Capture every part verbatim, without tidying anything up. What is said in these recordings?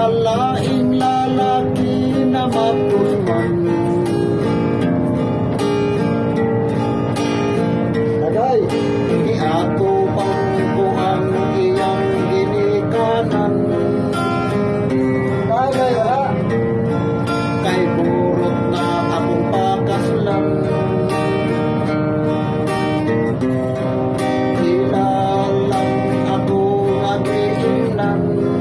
Sa laing lalaki na mapulman. Tagay, di ako bangko ang iyang ginikanan. Tagay ha, kay burot na akong pakaslan. Ilalang ako nag-iinan.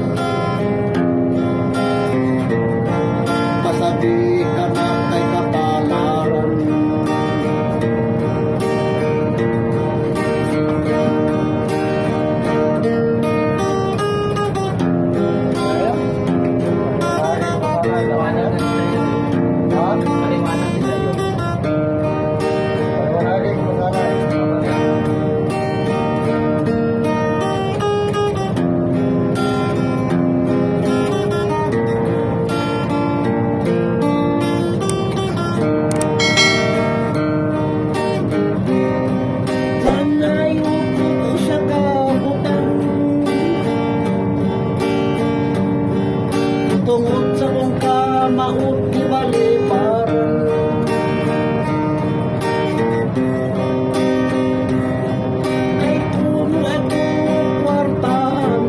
Masabi ka na kay kapalaran. Tungod sa kong kamaot ibaliparan. Kay puno ako kwartahan.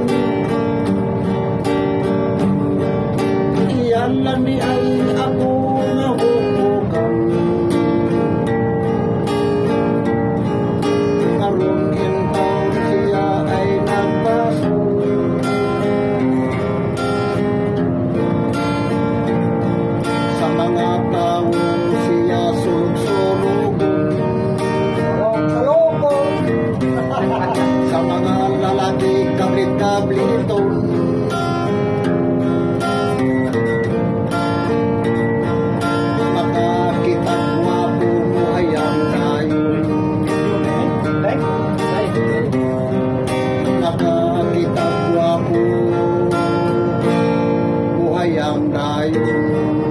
Iyan lang ni ay ako nga hukukan. Karon intaw siya ay nagbaso. Sa mga taong siya sulog-sulugon. Sa mga lalaki kablit-kablit ito. Makakita gwapo mo hayang dayon. Makakita gwapo mo hayang dayon.